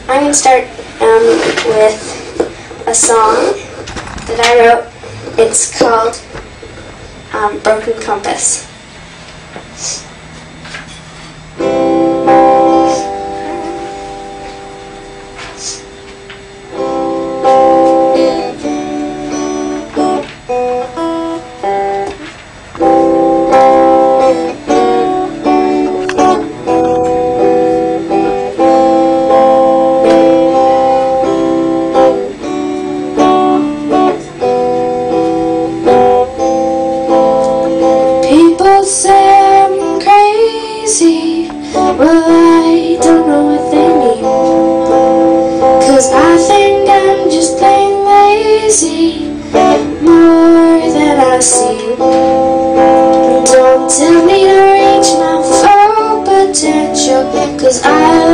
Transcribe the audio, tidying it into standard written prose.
I'm going to start with a song that I wrote. It's called Broken Compass. Say I'm crazy, well I don't know what they mean, 'cause I think I'm just plain lazy, more than I seem. Don't tell me to reach my full potential, 'cause I